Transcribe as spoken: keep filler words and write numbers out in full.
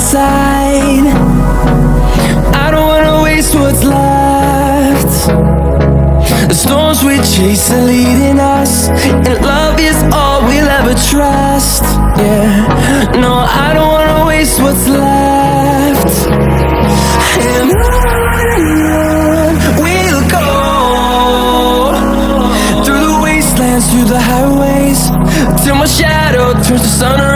inside. I don't wanna waste what's left. The storms we chase are leading us, and love is all we'll ever trust. Yeah, no, I don't wanna waste what's left. And on we'll go, through the wastelands, through the highways, till my shadow turns to sun